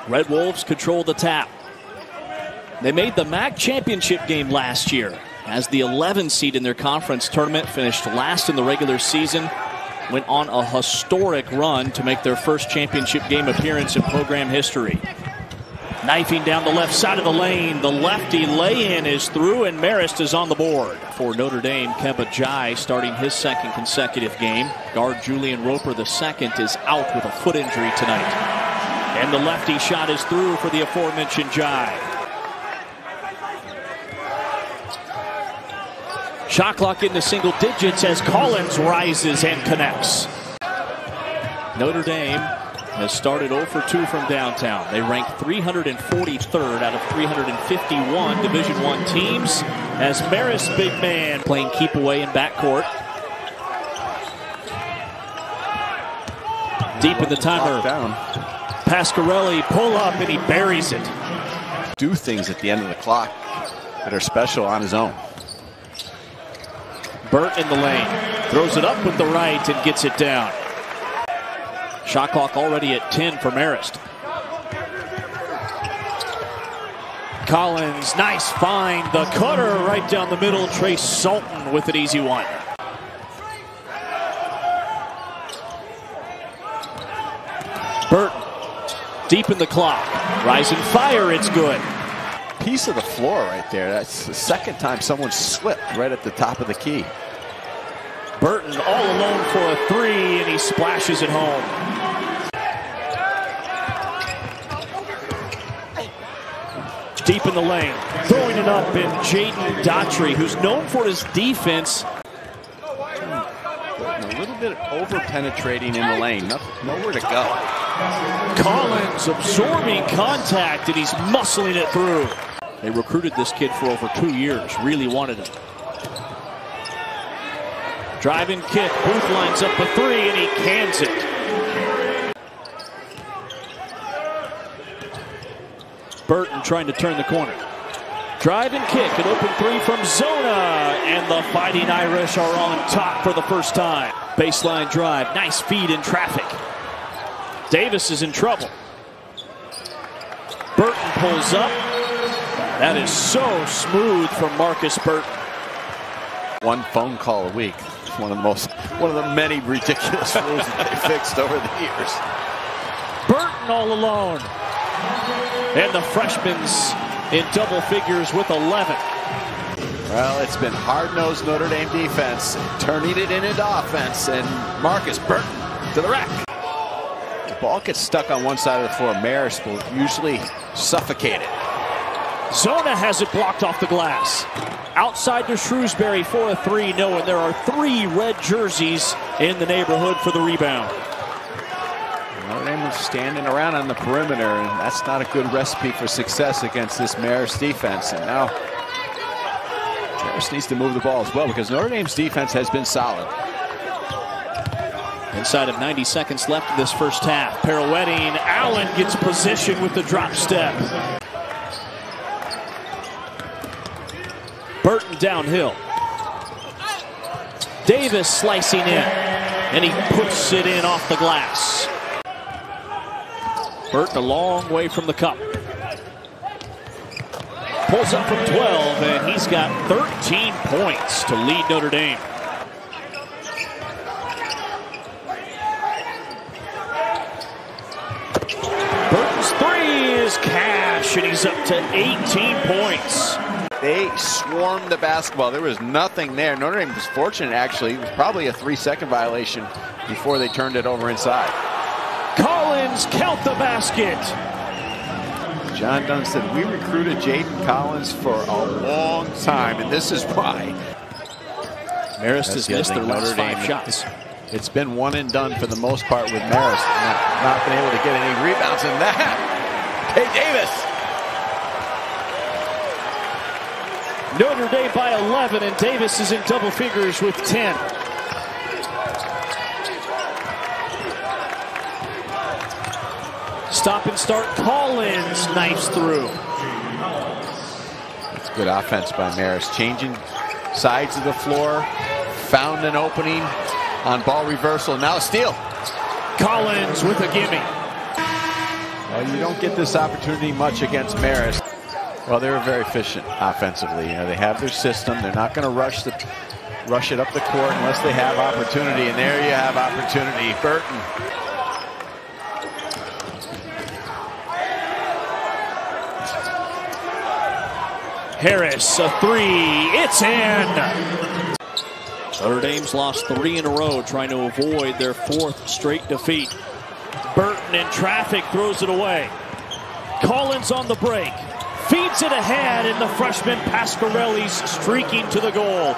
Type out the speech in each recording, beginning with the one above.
Red Wolves control the tap. They made the MAC championship game last year as the 11 seed in their conference tournament, finished last in the regular season, went on a historic run to make their first championship game appearance in program history. Knifing down the left side of the lane, the lefty lay-in is through, and Marist is on the board. For Notre Dame, Kemba Jai starting his second consecutive game. Guard Julian Roper II is out with a foot injury tonight. And the lefty shot is through for the aforementioned Jai. Shot clock into single digits as Collins rises and connects. Notre Dame has started 0 for 2 from downtown. They rank 343rd out of 351 Division I teams as Marist, big man, playing keep away in backcourt. Deep in the timer. Pasquarelli pull up and he buries it. Do things at the end of the clock that are special on his own. Burton in the lane, throws it up with the right and gets it down. Shot clock already at 10 for Marist. Collins, nice find. The cutter right down the middle. Trace Sultan with an easy one. Burton, deep in the clock. Rise and fire, it's good. Piece of the floor right there. That's the second time someone slipped right at the top of the key. Burton all alone for a three, and he splashes it home. Deep in the lane, throwing it up, and Jaden Daughtry, who's known for his defense. A little bit over-penetrating in the lane, nowhere to go. Collins absorbing contact, and he's muscling it through. They recruited this kid for over 2 years, really wanted him. Driving kick, Booth lines up a three, and he cans it. Burton trying to turn the corner. Driving kick, an open three from Zona, and the Fighting Irish are on top for the first time. Baseline drive, nice feed in traffic. Davis is in trouble. Burton pulls up. That is so smooth from Markus Burton. One phone call a week. One of the many ridiculous rules that they fixed over the years. Burton all alone. And the freshman's in double figures with 11. Well, it's been hard-nosed Notre Dame defense, turning it into offense, and Markus Burton to the rack. The ball gets stuck on one side of the floor. Marist will usually suffocate it. Zona has it blocked off the glass. Outside to Shrewsbury for a three. No, and there are 3 red jerseys in the neighborhood for the rebound. Notre Dame was standing around on the perimeter, and that's not a good recipe for success against this Marist defense. And now Marist needs to move the ball as well, because Notre Dame's defense has been solid. Inside of 90 seconds left of this first half. Pirouetting, Allen gets position with the drop step. Burton downhill. Davis slicing in, and he puts it in off the glass. Burton a long way from the cup. Pulls up from 12, and he's got 13 points to lead Notre Dame. Burton's three is cash, and he's up to 18 points. They swarmed the basketball. There was nothing there. Notre Dame was fortunate, actually. It was probably a 3-second violation before they turned it over inside. Collins, count the basket. John Dunn said, we recruited Jaden Collins for a long time, and this is why. Marist has missed their last 5 shots. It's been one and done for the most part with Marist. Not been able to get any rebounds in that. Tae Davis. Notre Dame by 11, and Davis is in double figures with 10. Stop and start. Collins knifes through. That's good offense by Marist. Changing sides of the floor. Found an opening on ball reversal. Now a steal. Collins with a gimme. Well, you don't get this opportunity much against Marist. Well, they were very efficient offensively. They have their system. They're not going to rush it up the court unless they have opportunity. And there you have opportunity. Burton. Harris, a three. It's in. Notre Dame's lost 3 in a row, trying to avoid their 4th straight defeat. Burton in traffic throws it away. Collins on the break. Feeds it ahead, and the freshman Pasquarelli's streaking to the goal.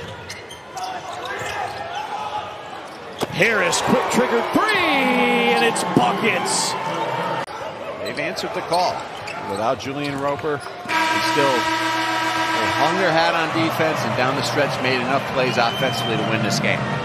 Harris, quick trigger 3, and it's buckets. They've answered the call. Without Julian Roper, they hung their hat on defense and down the stretch made enough plays offensively to win this game.